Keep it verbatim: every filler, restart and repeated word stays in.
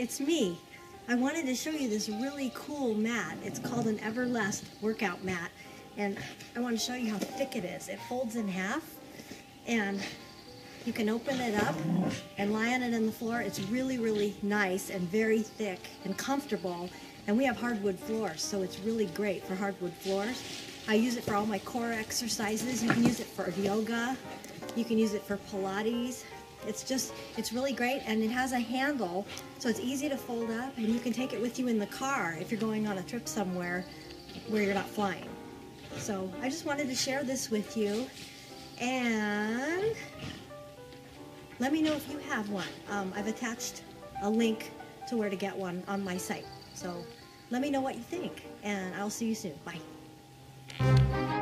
it's me. I wanted to show you this really cool mat. It's called an Everlast workout mat, and I want to show you how thick it is. It folds in half, and you can open it up and lie on it on the floor. It's really, really nice and very thick and comfortable, and we have hardwood floors, so it's really great for hardwood floors. I use it for all my core exercises. You can use it for yoga. You can use it for Pilates. It's just, it's really great, and it has a handle, so it's easy to fold up, and you can take it with you in the car if you're going on a trip somewhere where you're not flying. So I just wanted to share this with you, and let me know if you have one. Um, I've attached a link to where to get one on my site. So let me know what you think, and I'll see you soon. Bye.